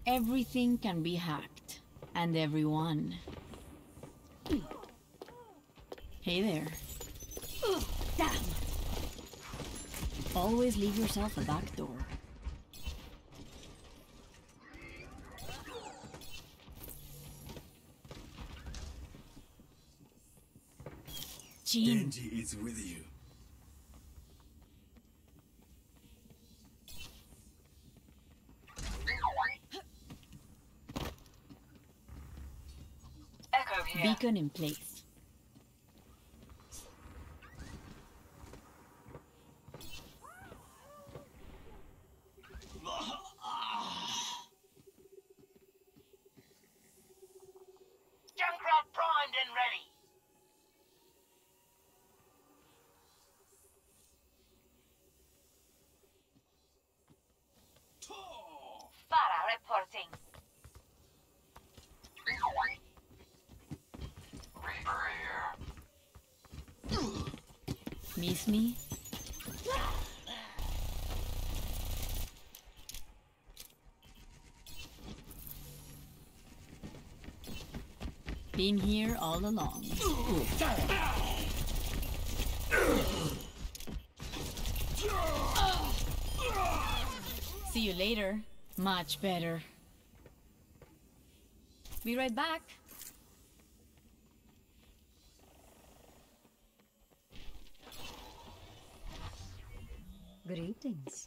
Everything can be hacked. And everyone. Hey there. Damn! Always leave yourself a back door. Gene. Genji is with you. Echo here. Beacon in place. Junkrat primed and ready. Farah reporting. Reaper here. Miss me? Been here all along. See you later. Much better. Be right back. Greetings.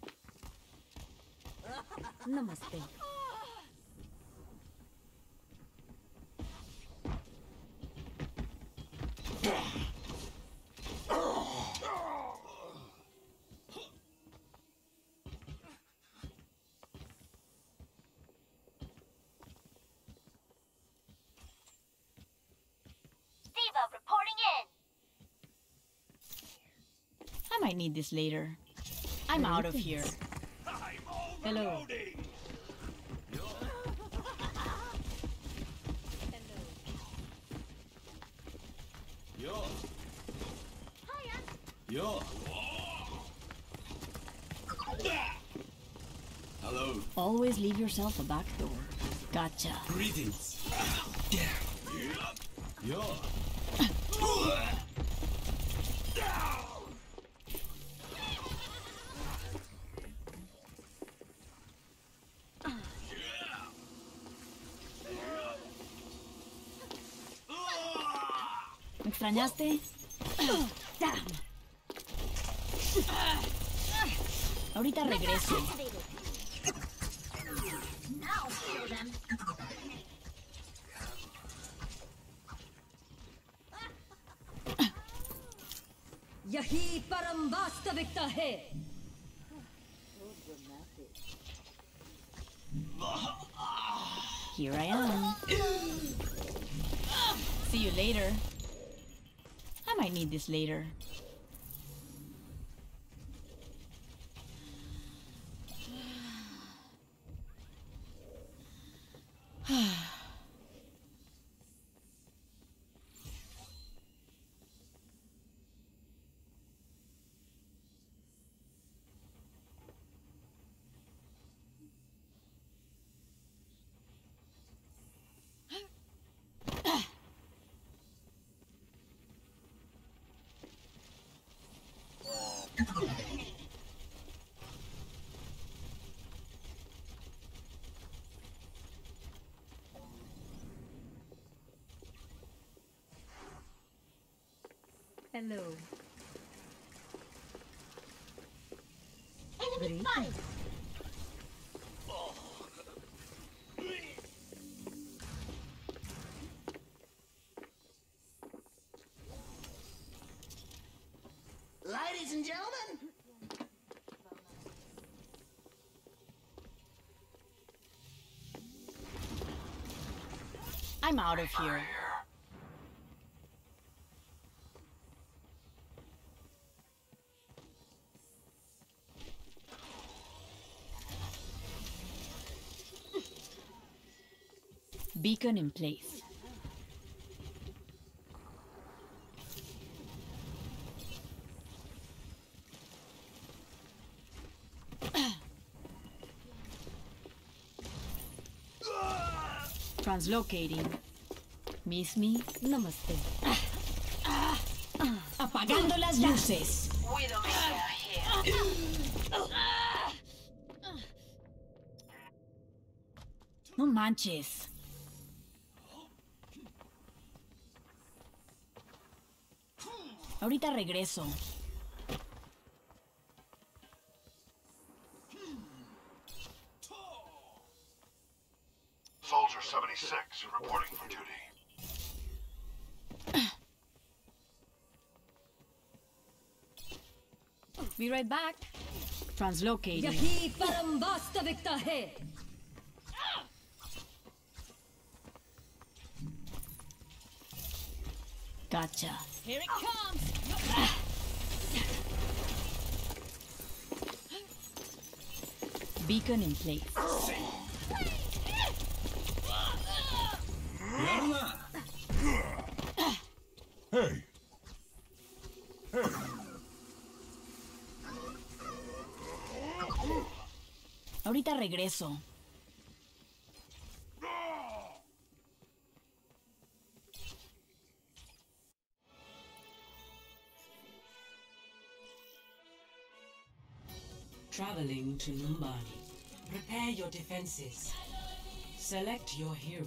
Namaste. Shteve reporting in. I might need this later. I'm out of here. Hello. Yo. Yo. Hello. Always leave yourself a back door. Gotcha. Greetings. Yo. ¿Me extrañaste? Damn. Ahorita regreso. I'll kill them. यही परम वास्तविकता है. Here I am. See you later. I might need this later. Hello. Enemy Greetings. spotted. Ladies and gentlemen, I'm out of here. Beacon in place. Translocating. Miss me? Namaste. Apagando las luces. Widowmaker here. No manches. Ahorita regreso. Soldier 76 reporting for duty. Be right back. Translocating. यही परम वास्तविकता है. Gotcha. Here it comes. Beacon in place. Hey. Ahorita regreso. Traveling to Numbani. Prepare your defenses. Select your hero.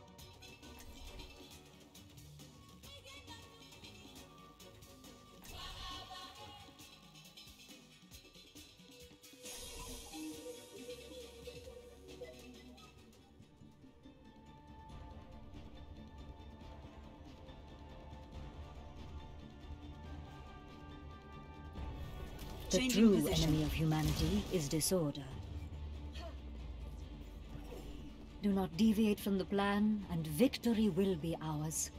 The true enemy of humanity is disorder. Do not deviate from the plan, and victory will be ours.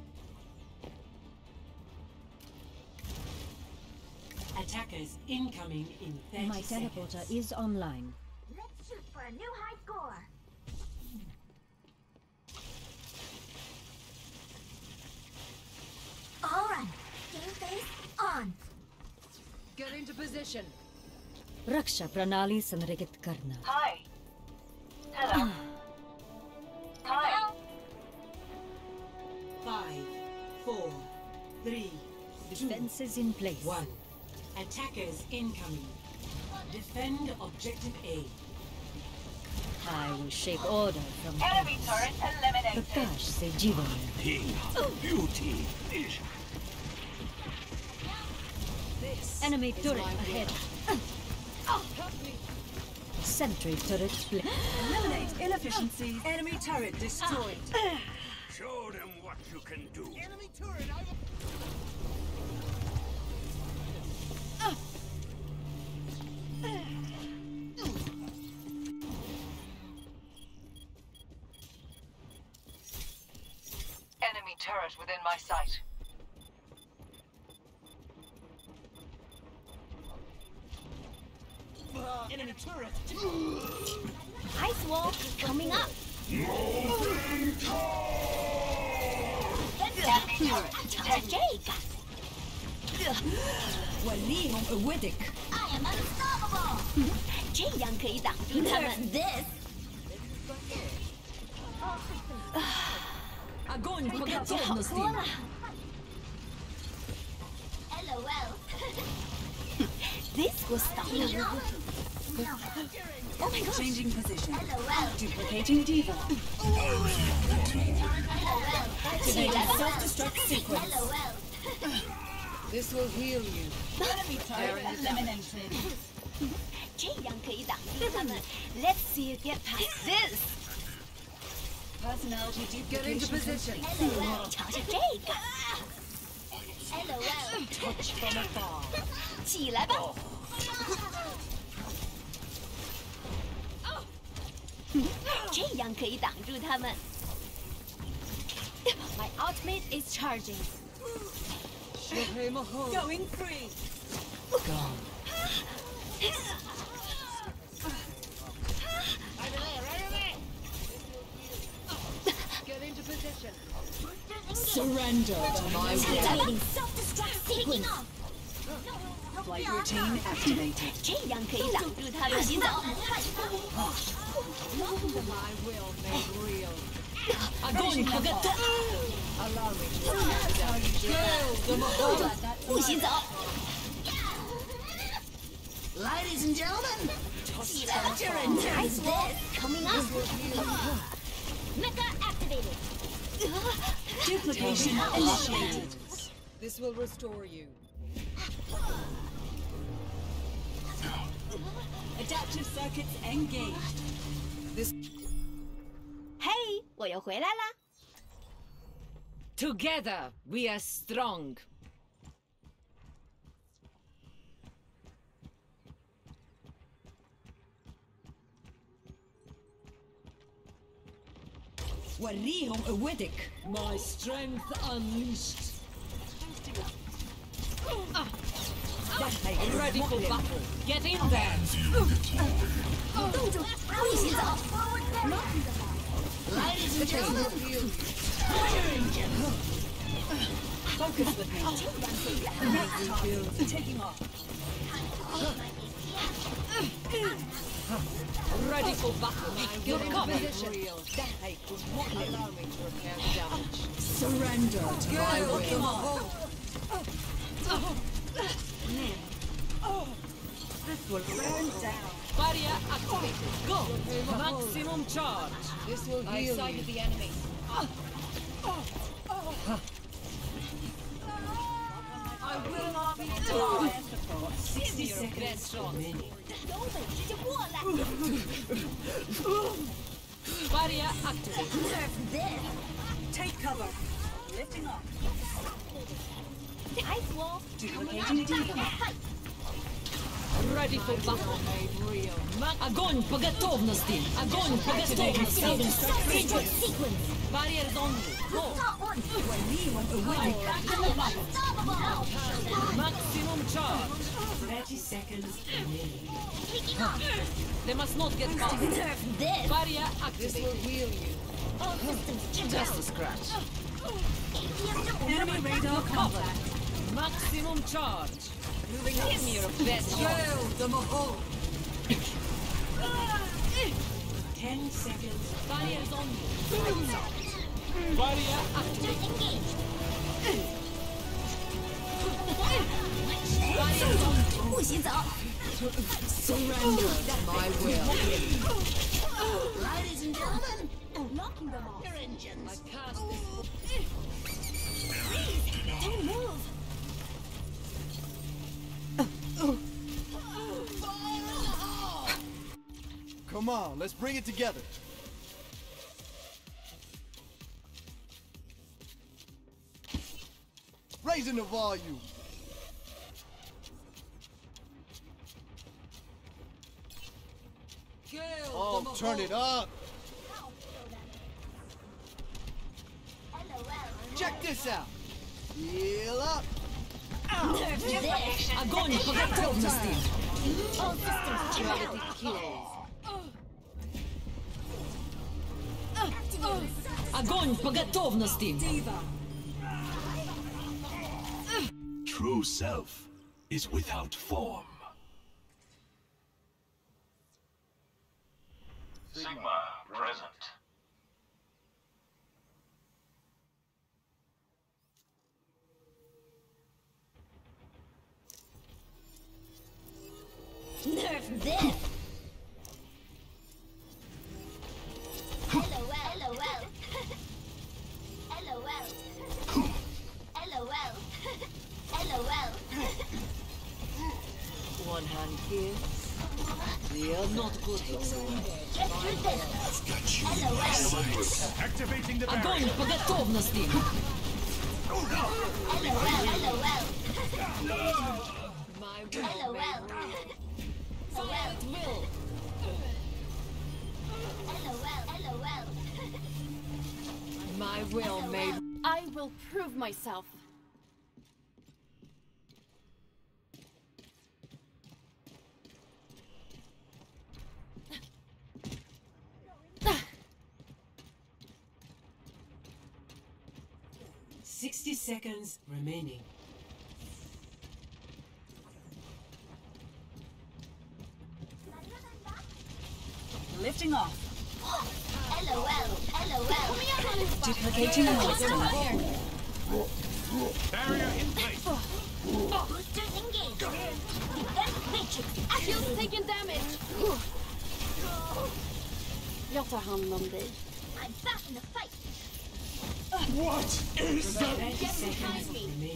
Attackers incoming in 30 My teleporter seconds. is online. Let's shoot for a new high score. All right, game face on. Get into position. Raksha pranali sanregit karna. Hi. Hello. Hi. 5, 4, 3, 2, Defenses in place. 1. Attackers incoming. Defend objective A. I will shake order from Enemy heavens. turret eliminated. Prakash se jivan. Beauty. Enemy turret ahead. Sentry turret split. Eliminate inefficiencies. Enemy turret destroyed. Show them what you can do. Enemy turret, Enemy turret within my sight. enemy turret. Ice wall coming up. Jake. Walim Widik. I am unstoppable. 这样可以挡住他们。 This. Огонь по 感觉好多了。 LOL. This will stop you. Oh my gosh. Changing position. LOL. Duplicating diva. Activate Self-destruct sequence. LOL. This will heal you. Enemy turret eliminated. 这样可以挡住他们。Let's see you get past this. Personality Get into position. 瞧瞧这个， LOL. Touch from afar. 起来吧。这样可以挡住他们。My ultimate is charging. Going free. Gone. Get into position. Surrender to my will. Activating self-destruct sequence. Flight routine activated. 这样可以挡住他们。洗澡。 My will made real. Огонь по готовности! 不许走 Ladies and gentlemen, nice this coming up. Mecha activated. Duplication initiated. This will restore you. Adaptive circuits engaged. This 嘿，我又回来啦！ Together we are strong. وريهم قوتك. My strength unleashed. Ready for battle. Get in there. 动住，不许走 Ladies and gentlemen, focus with me. Taking off. Ready for battle. You're coming. Allow me to repair the damage. Surrender to my will. This will burn down. Barrier activated. Go. Maximum charge. This will I heal sighted you. the enemy. I will not be denied. 60 seconds remaining. 有本事就过来 Barrier activated. This Take cover. Lifting off. ice wall Duplicating diva. Ready for battle. Огонь по готовности. Огонь по готовности. Sequence sequence Barrier only. Go. Unstoppable Maximum charge. 30 seconds remaining. Taking off They must not get caught. This Barrier activated. Heal you. all systems checked Just out a scratch. Enemy radar contact. Maximum charge. Give me your best shot. them a hole. 10 seconds. Barriers on you. Barrier activated. engaged Barriers on you. 不许走 Surrender to my will. Ladies and gentlemen, unlocking them all your engines I cast this. don't move Come on, let's bring it together. Raising the volume. Oh, turn it up. Check this out. Heal up. Огонь по готовности. all systems checked out Огонь по готовности. True self is without form. Sigma present. Nerf this LOL LOL LOL LOL LOL One hand here. We are not good. Get through this LOL Activating the Огонь по готовности. My will. LOL Fire at will. LOL My will made. I will prove myself. Sixty seconds remaining. Lifting off. Duplicating milestone. Barrier in place. Shield's taking damage. Jag tar hand om dig. What is that? 30 seconds remaining.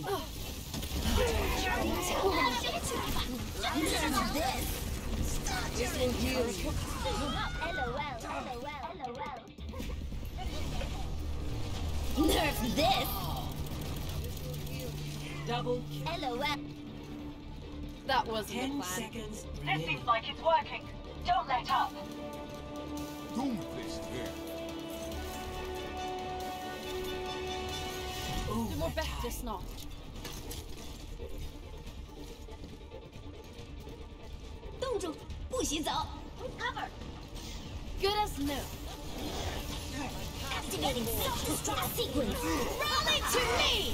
Nerf this! Double kill. That wasn't the 10 plan. seconds remaining. like it's working. Don't let up. Doom placed here. Du mår bättre snart. Good as new. Activating self-destruct sequence. Rally to me!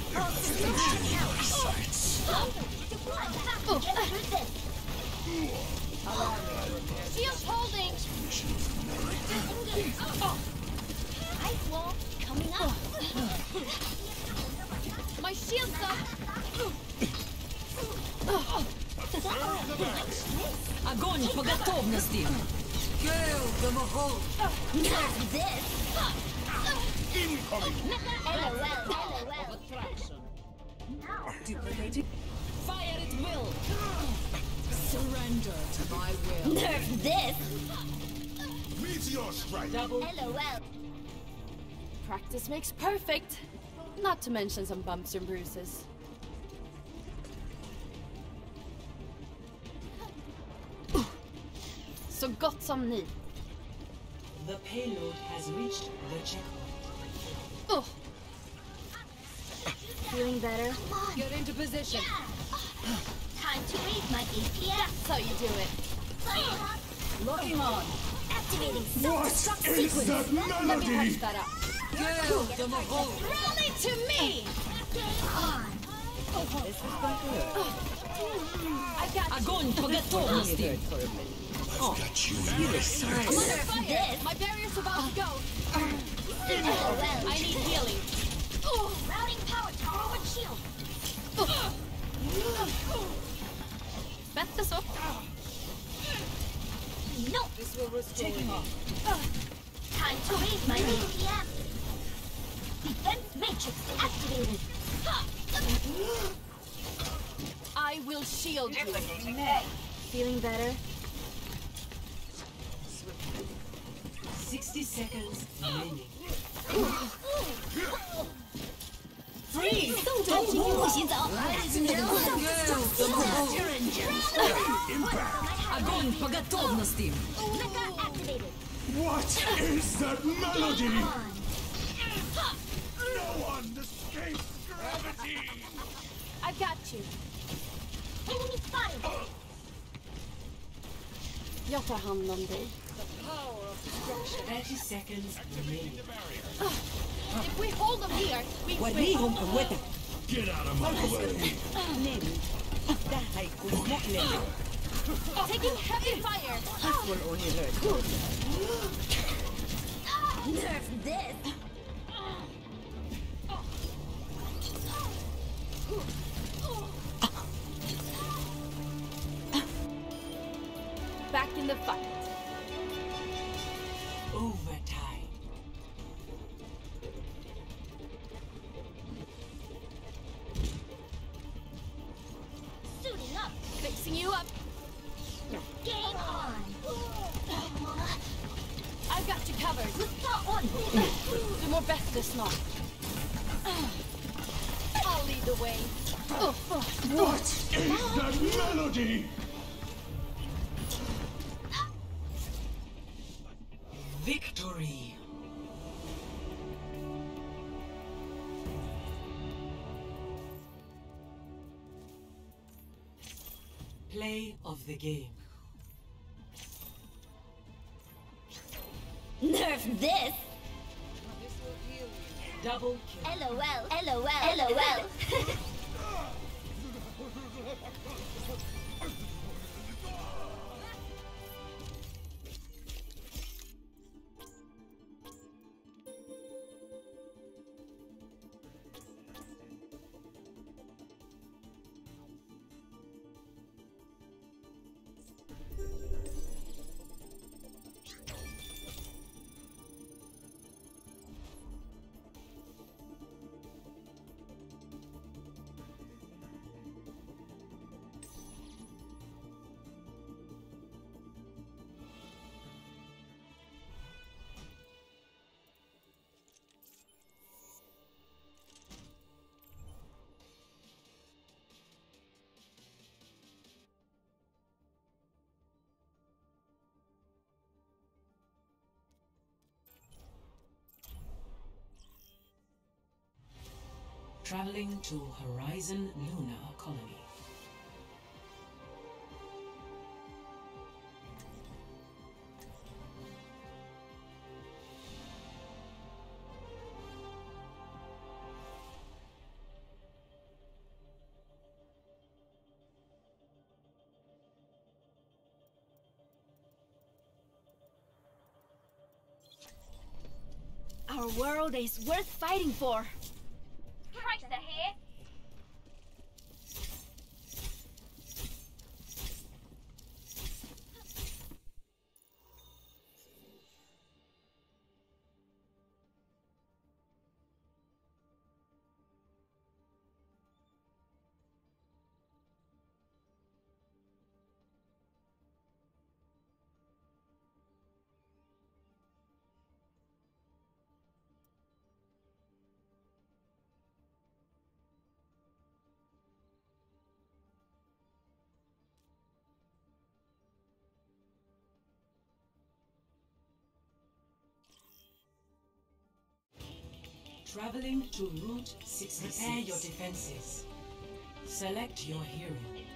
Shield's holding. Ice wall coming up. My shield's up. Огонь по готовности! Nerf this! Duplicating. Fire at will! Surrender to my will. Nerf this! Meteor strike. Double Practice makes perfect. Not to mention some bumps and bruises. Så gott som ny. The payload has reached the checkpoint. Feeling better? Get into position. Time to raise my APS. That's how you do it. Locking on. Activating What self-destruct is sequence. that Let me melody? patch that up. Girl, the mahal. Rally to me! Game on. This is going to hurt. I got you. Огонь по готовности! Got you. Nerf this! My barrier's about to go. LOL. I need healing. Routing power to forward shield. Bättre så. No. This will restore Taking you. off. Time to raise my APM. Defense matrix activated. I will shield you. Feeling better? 60 seconds remaining. Freeze! 不洗澡。 Огонь по готовности! Mecha activated. What is that melody? On. No one escapes gravity. I got you. Enemy spotted. Jag tar hand om dig. 30 seconds remaining. If we hold them here, we win. وريهم قوتك. Get out of my way. نامي. ده هيكون مؤلم. Taking heavy fire. This will only hurt. Nerf this. Back in the fight. Overtime. Suiting up. Fixing you up. Game on. I've got you covered. Spot on. Du mår bättre snart. I'll lead the way. What is that melody? Victory. Play of the game. Nerf this. Double kill. LOL. LOL. LOL. Traveling to Horizon Lunar Colony. Our world is worth fighting for. Christ ahead. Traveling to Route 66. Prepare your defenses. Select your hero.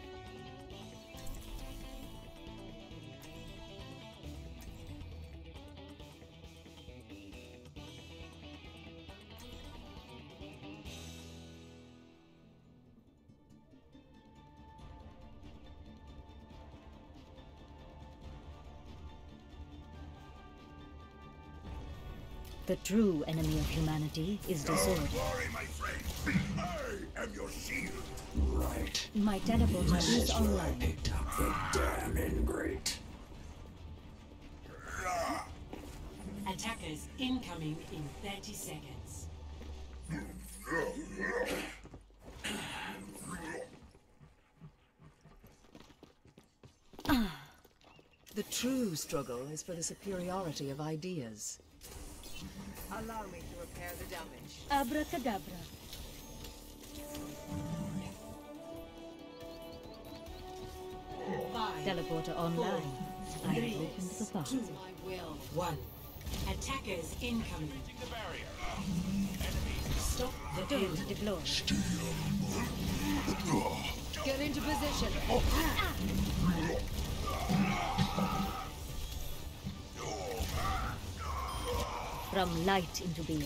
The true enemy of humanity is disorder. Worry, my friend. I am your shield. Right. My teleporter is online. Picked up the damn ingrate. Attackers incoming in 30 seconds. The true struggle is for the superiority of ideas. Allow me to repair the damage. Abracadabra. Teleporter online. I have opened the path. I will. 1. Attackers incoming. Stop the Shield deployed. Get into position. From light into being.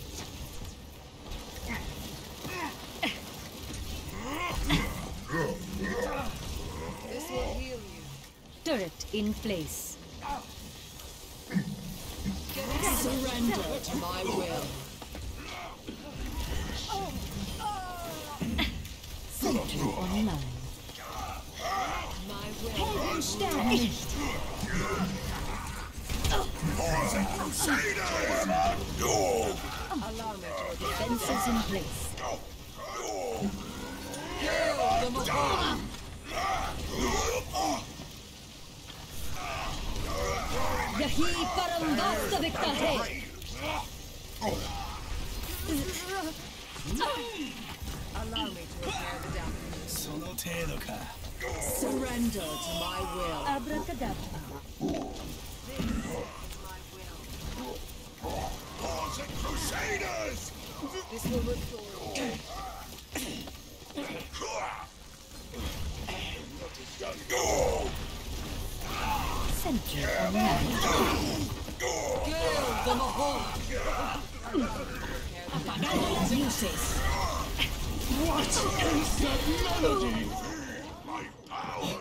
This will heal you. Turret in place. Surrender to my will. Sentry online. My will. Heldenstern nicht. Allow me to Defenses in place. kill them all. Yahi param vastavika hai. Allow me to repair the damage. その程度か。 Surrender to my will. Abracadabra. Crusaders! This will restore you. Sentry online. Kill them all. Apagando las luces. What is that melody? My power!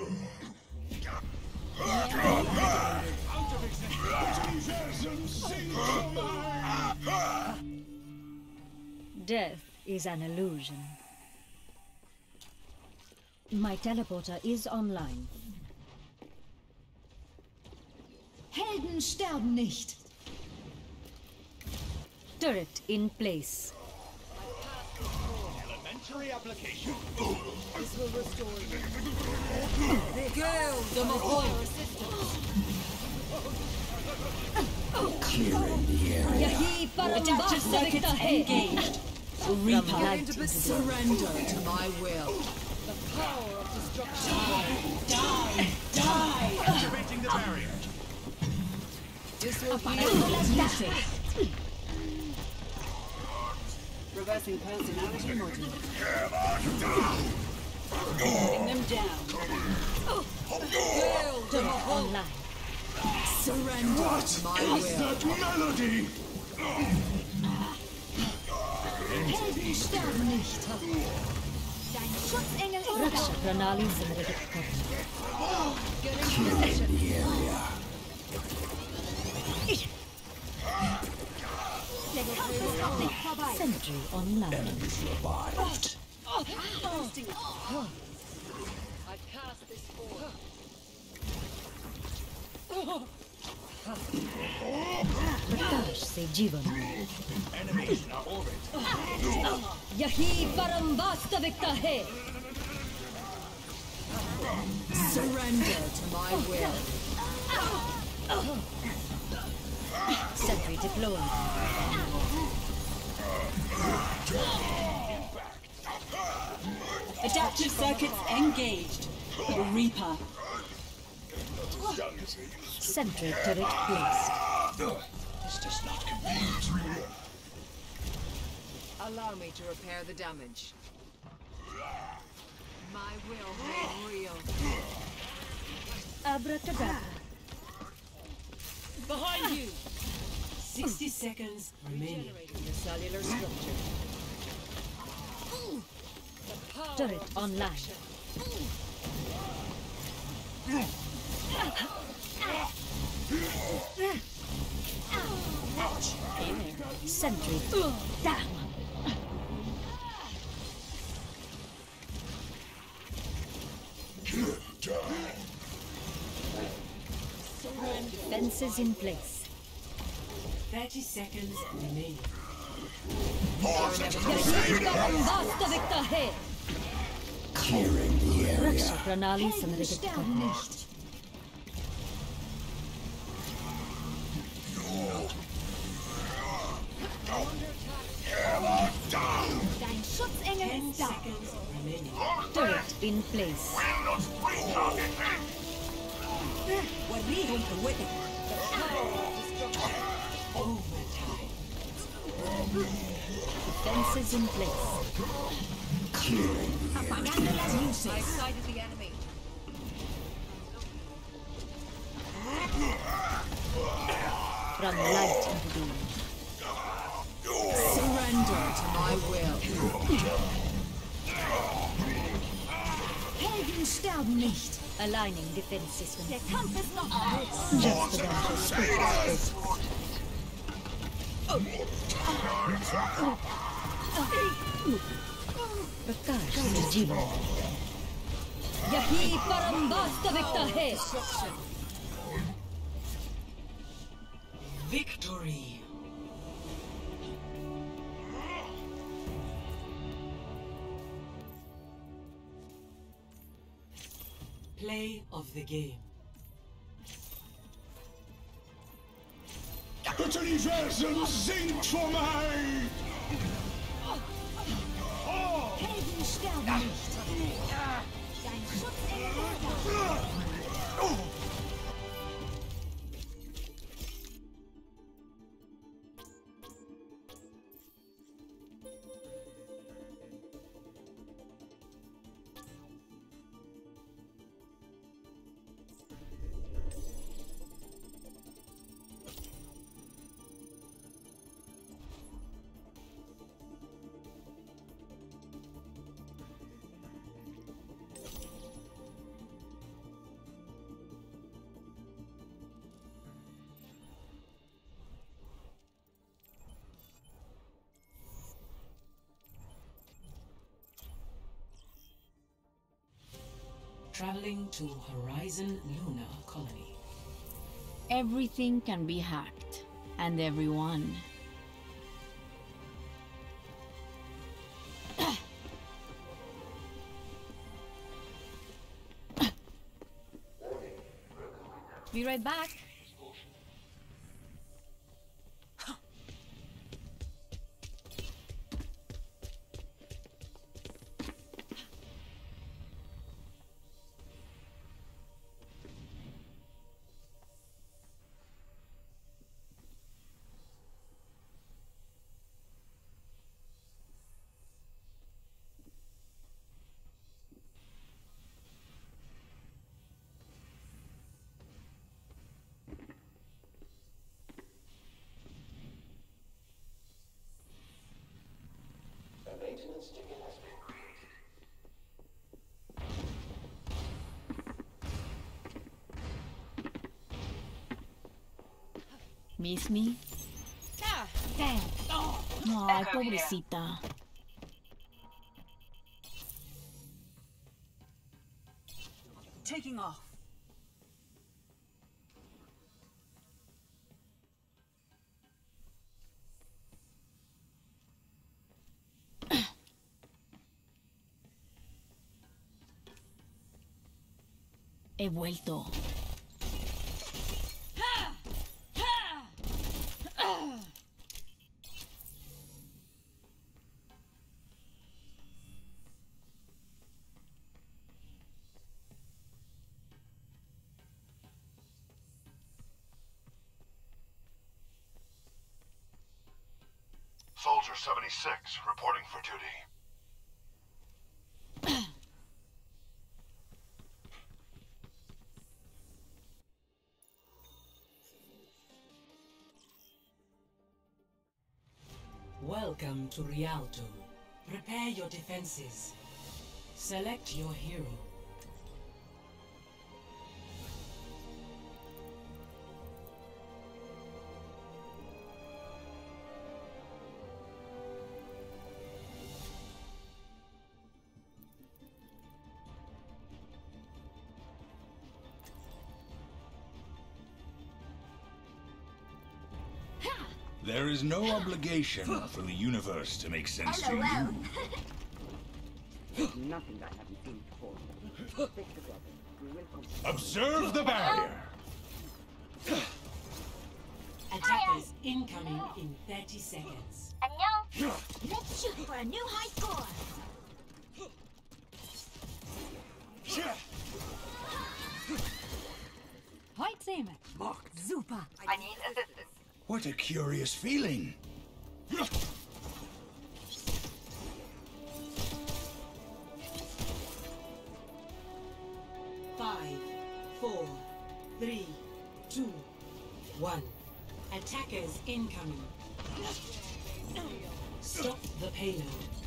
Death is an illusion. My teleporter is online. Helden sterben nicht. Turret in place. Elementary application. This will restore you. Kill them all. Clearing the area. Yahi param vastavika hai. engaged. From Get light into into surrender to my will. The power of destruction. Die! Activating the barrier. This will heal Apagando you. las luces. reversing personality module. Bring them down. Turret online. Surrender to my will. That melody! Helden sterben nicht. Dein Schutzengel ist Raksha da. Pranali Samrigat Karna. Der Kampf ist noch nicht vorbei. Sentry online. Prakash se Jivan. Enemies in our orbit. Yahi param vastavikta hai. Surrender to my will. Sentry deployed. Adaptive circuits engaged. Reaper. Sentry turret placed. This does not compute. Allow me to repair the damage. My will made real. Abracadabra. Behind you. 60 seconds remaining. The cellular structure. Turret online. Sentry down. Defenses in place. 30 seconds remaining. Vastavikta hai. Raksha Pranali Samrigat Karna. Dein Schutzengel 10 ist da. seconds remaining. Turret in place. Overtime. Defenses in place. Apagando las I luces. sighted the enemy. From light into being. Surrender to my will. Helden sterben nicht. Aligning defense system. Der Kampf ist noch aus. Just about to switch. Prakash se Jivan. Yahi param vastavikta hai. Victory. Play of the game. Das Universum singt vor mig! Helden sterben nicht. Dein Schutzengel ist da. Traveling to Horizon Lunar Colony. Everything can be hacked, and everyone. Be right back. Miss me? Damn. Ay, pobrecita. Taking off. He vuelto. Soldier 76, reporting for duty. Welcome to Rialto. Prepare your defenses. Select your hero. There is no obligation for the universe to make sense to you. Nothing I haven't seen before. Stick together. We will complete. Observe the barrier. Attackers incoming in 30 seconds. 안녕. Let's shoot for a new high score. Heute sehen wir. Super. I need assistance. What a curious feeling. 5, 4, 3, 2, 1. Attackers incoming. Stop the payload.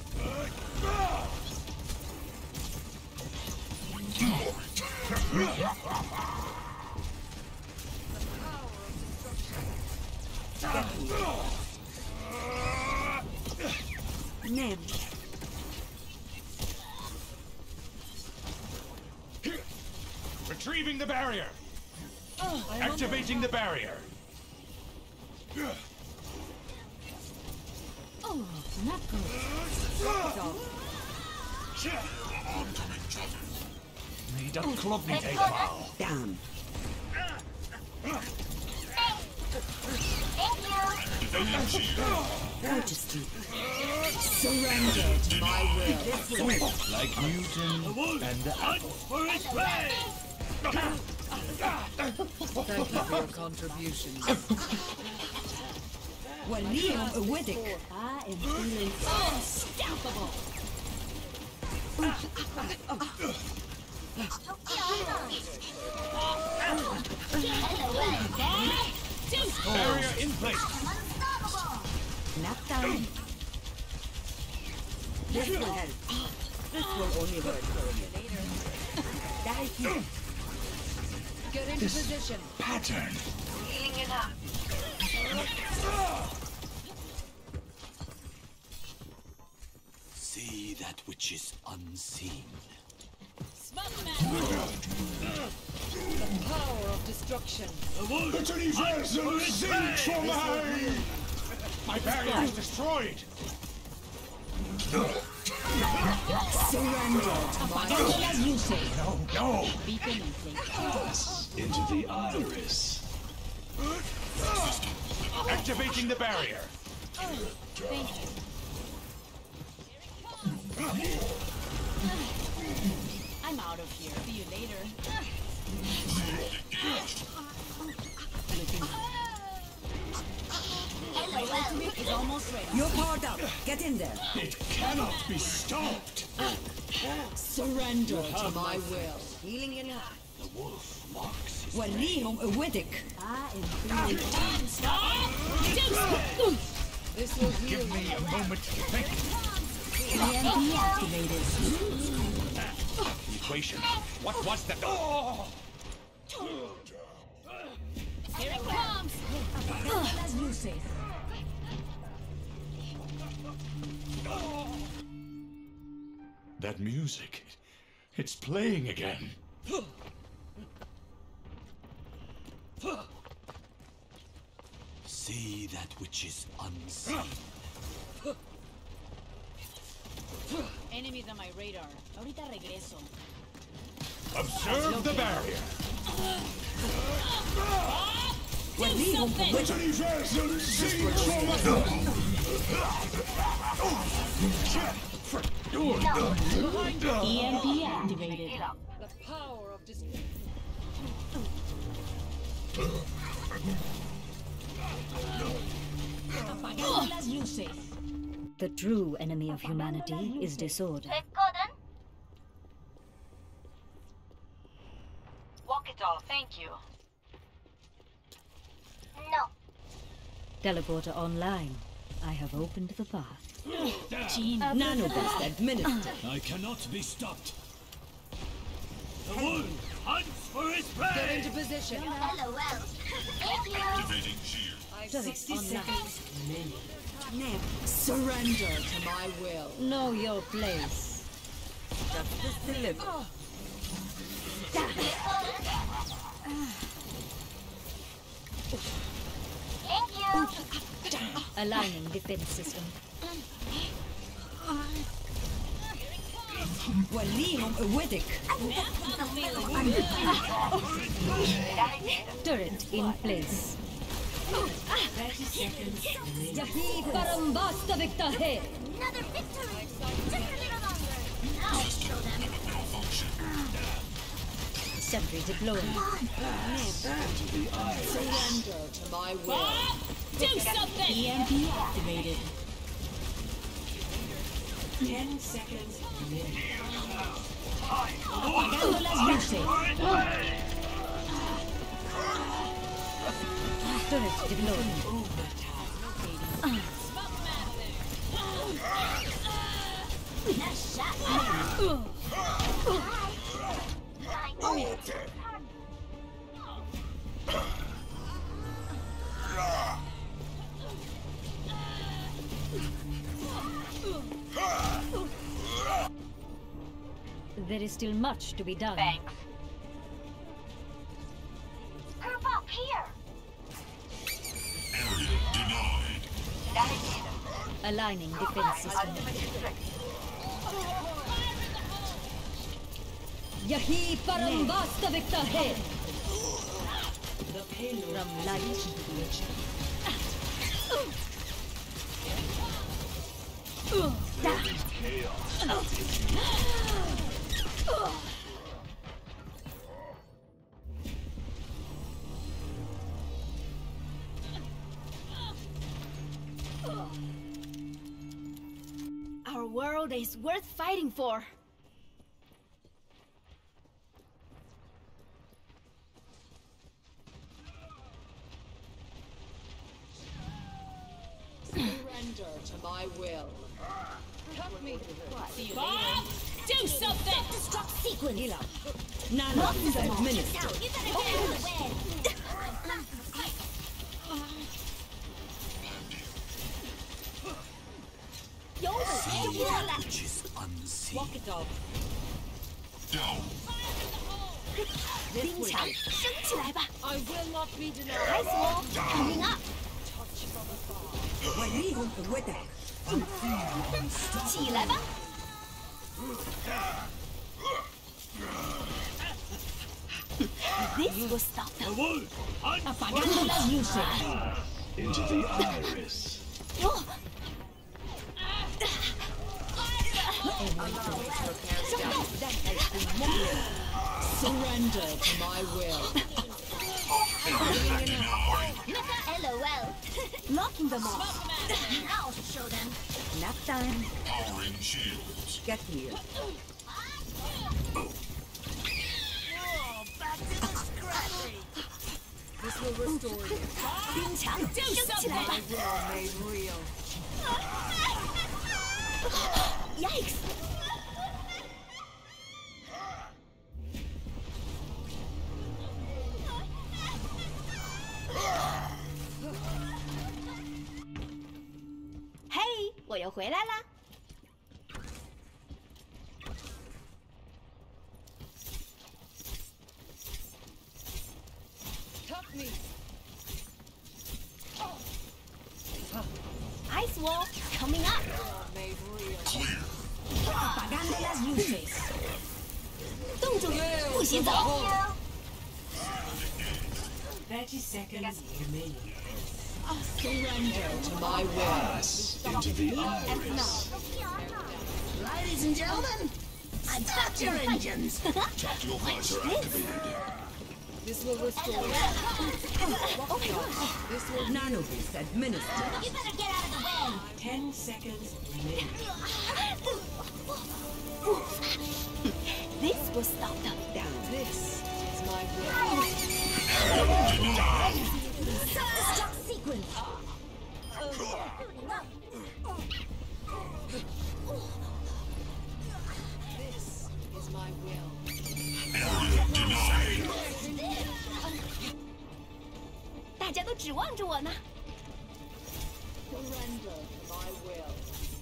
Name. Retrieving the barrier. Activating the barrier. Oh, not good. Need a club me take foul. Down. Majesty. Surrender to my will. Like Newton and the apple. Thank you for your contributions. Waliyam Awedic. I am feeling unstoppable. Barrier in place. Knock down. This will help. This will only hurt for a minute. Die here. Get into position. Pattern. Healing it up. See that which is unseen. The power of destruction. My barrier is destroyed. Surrender to my will. As you say. No. Beacon in place. Into the iris. Activating the barrier. Thank you. I'm out of here. See you later. My ultimate is almost ready. You're powered up. Get in there. It cannot be stopped. Surrender to my will. Healing it up. The wolf marks his Waliyam Awedic. I am feeling This will heal Give me a moment to think. EMP activated. Equation. What was that? Oh! Here it comes! Las luces. That music. It's playing again. See that which is unseen. Enemies on my radar. Ahorita regreso. Observe the barrier. EMP activated. The power of destruction. Apagando las luces. The true enemy of humanity is disorder. 됐거든. Walk it off. Thank you. No. Teleporter online. I have opened the path. Nanobust administered. I cannot be stopped. The wolf hunts for his Get prey. into position. LOL. Thank you. Activating shield. 60 seconds remaining. Surrender to my will. Know your place. Justice delivered. Thank you. Aligning defense system. وليهم قوتك. Turret in place. 30 seconds remaining. Yahi parambasta viktahe. Another victory. Just a little longer. Now I'll show them. Sentry deployed. Surrender to my will. Do something! EMP activated. 10 seconds remaining. Apagando las luces. Turret deployed. Nice shot. There is still much to be done. Thanks. Group up here. Area denied. Aligning defense system. Yahi parambasta viktahe. The payload From light to the Our world is worth fighting for. Surrender to my will. Cut me. See you later. Do something! Destruct sequence. Nanobust administered. You better get out of the way. See that which is unseen. Walk it off. Down. 冰强，升起来吧！ I will not be denied. 开锁，coming up， وليهم قوتك. 起来吧！ This will stop The them. wolf hunts Apagando las luces. into the iris. Surrender to my will. LOL. Locking them off. Now I'll show them. Nap time. Powering shields. Get here. This will restore you. 冰强，升起来吧！ Will made real. Yikes! Hey， 我又回来啦。Ice wall coming up. Apagando las luces. 冻住，不许走。 30 seconds remaining. Surrender To my will. Into the iris. Ladies and gentlemen, start your engines. Tactical visor activated. This will restore you. This will Nanoboost administered. You better get out of the way. 10 seconds remaining. This will stop them. down. This is my will. Self-destruct sequence. This is my will. Denied. 大家都指望着我呢。 Surrender to my will.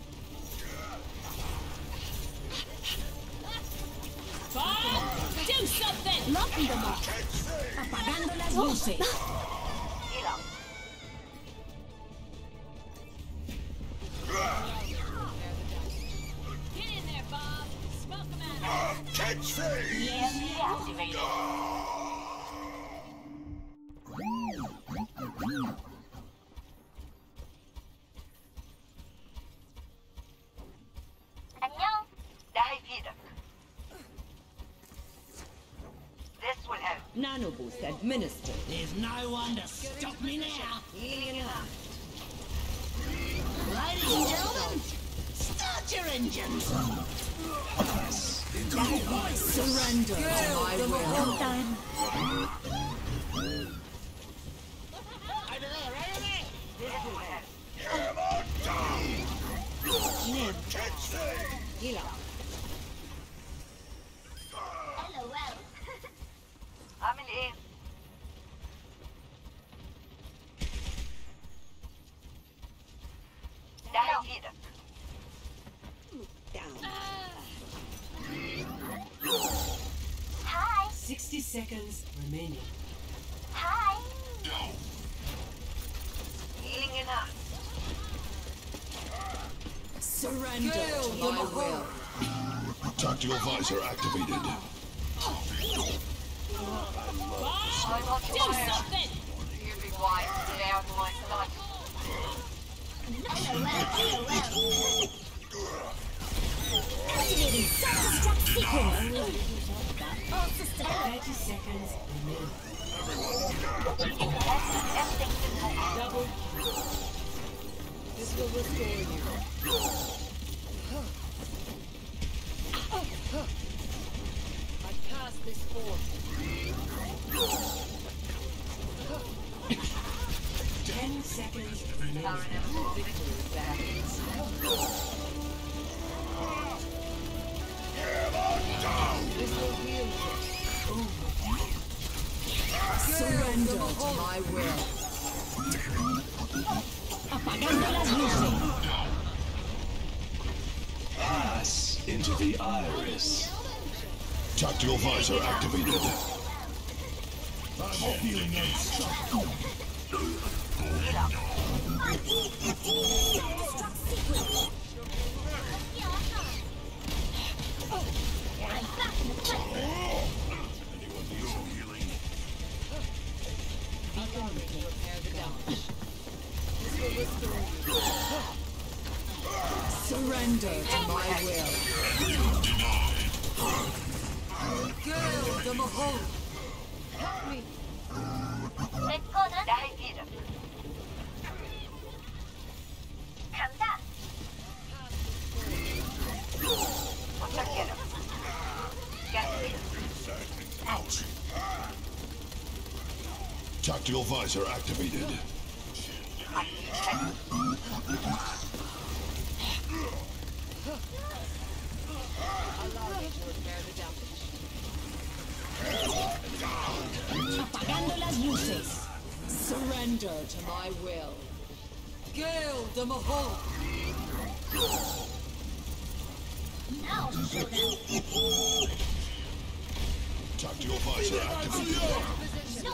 Do something! Locking them up. Apagando las luces. Get in there, Bob. Smoke them out. Catch phase. Activated. 안녕. 나의 비덕. This will help. Nanoboost administered. There's no one to stop me now. Healing up. Ladies and gentlemen, start your engines. Surrender to my will. Done. Hammer down. Catch phase. Heal up. LOL. عامل ايه؟ ده هيفيدك. Down. Hi. 60 seconds remaining. Hi. Down. Healing enough. Surrender to my will. Tactical visor activated. Do something! You be quiet. Stay out of my sight. LOL. Activating self-destruct sequence. All systems. 30 seconds remaining. Double. This will restore you. I pass this force. 10 seconds remaining. This will heal you. Surrender to my will. Apagando las luces. Pass into the iris. Tactical visor activated. I'm feeling unstoppable. Self-destruct sequence. I'm back in the fight. Anyone need some healing? Repair the damage. This will restore you. Surrender to my will. Girl, the Mahone. Help me. 내 거는 나의 비덕. 간다. 부탁해라. Ouch. Tactical visor activated. Allow me to repair the damage. Apagando las luces. Surrender to my will. Gale the Mahal! Now show them. Tactical visor activated. No.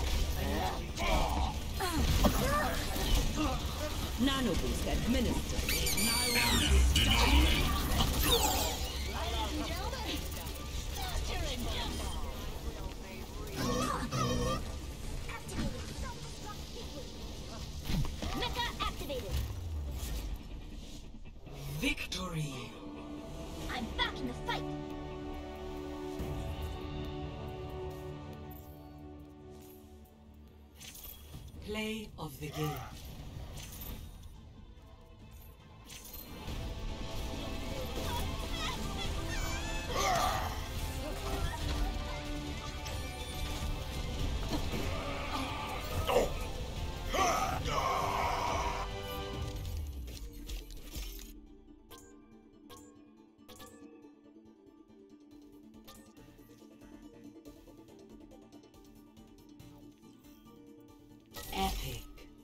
Nano boost administered. Unit denied. Ladies and gentlemen, master and jumbo. Activated. Self-destruct sequence. Mecha activated. Victory! I'm back in the fight. Play of the game. Epic.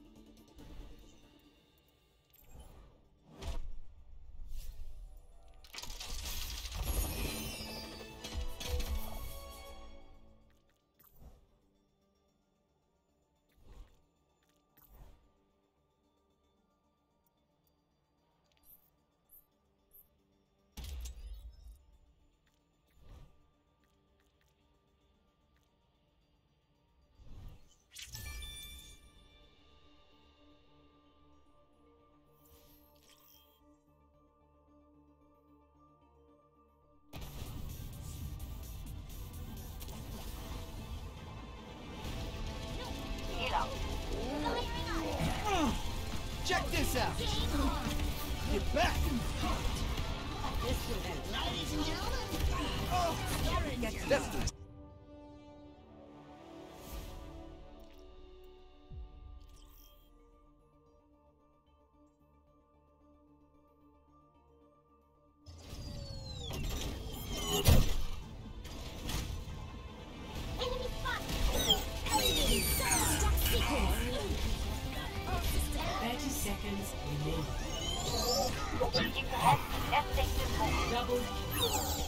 Check this out. Get back. Ladies and gentlemen. That's the 30 seconds remaining. Keep ahead. F-Sector move. Double kill.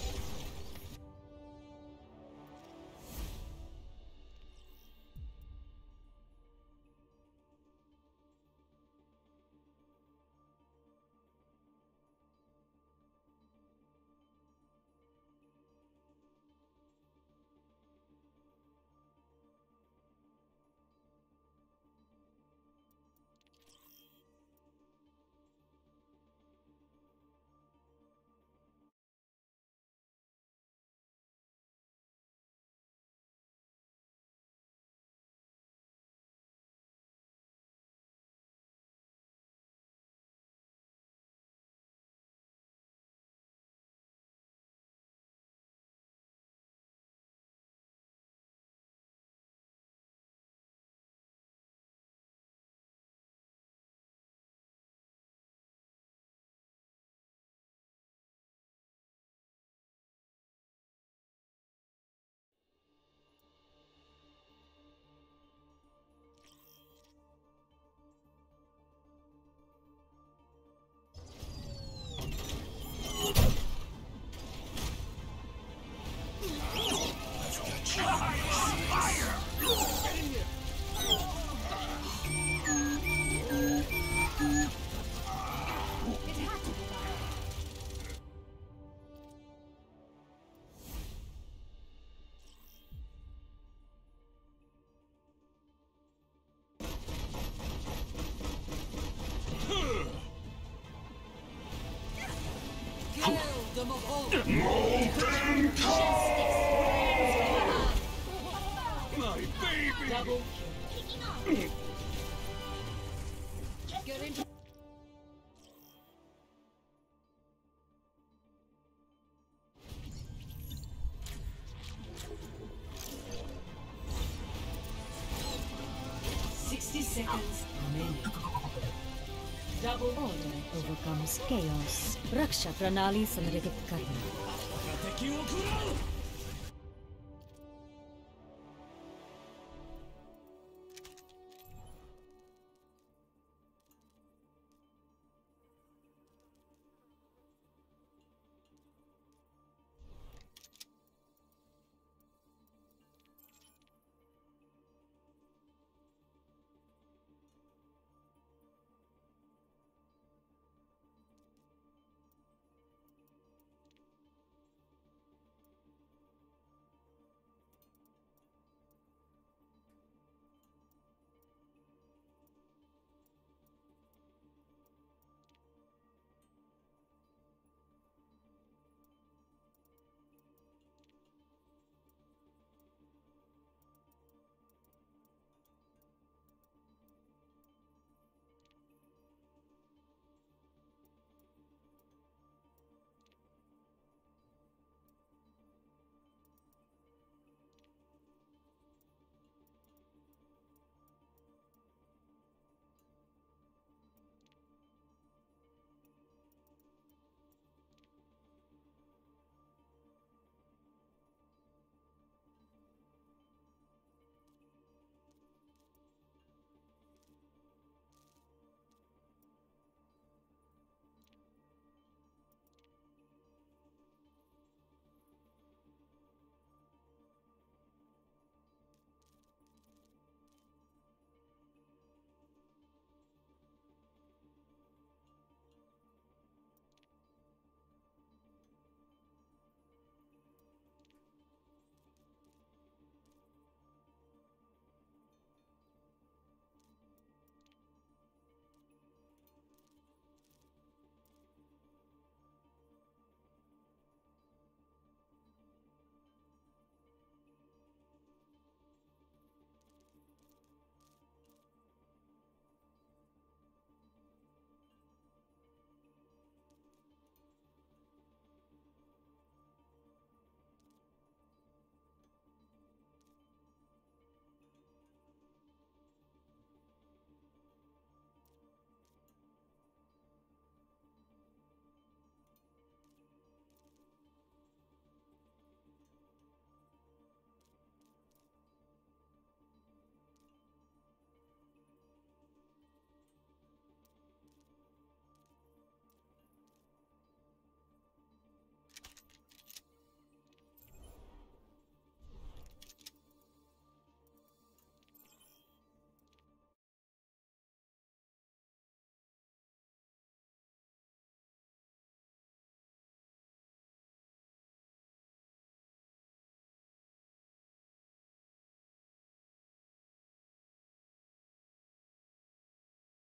My baby! Double kill. Get into 60 seconds remaining. Double Order overcomes chaos. Raksha Pranali Samridit Karna. 敵を食らう